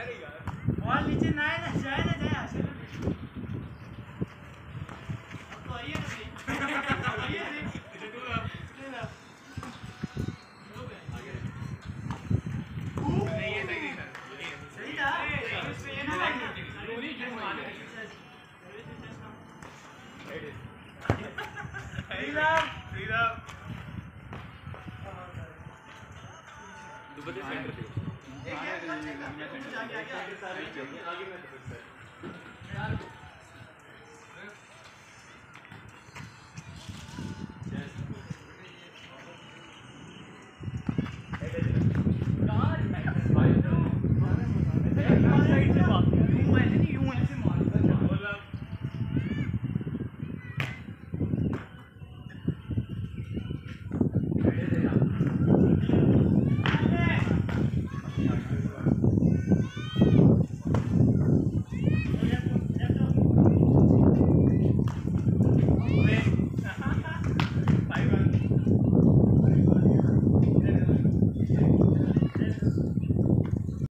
ball नीचे ना जाए आशा अब तो आइए ना आइए सही था दुबई सेंटर पे आगे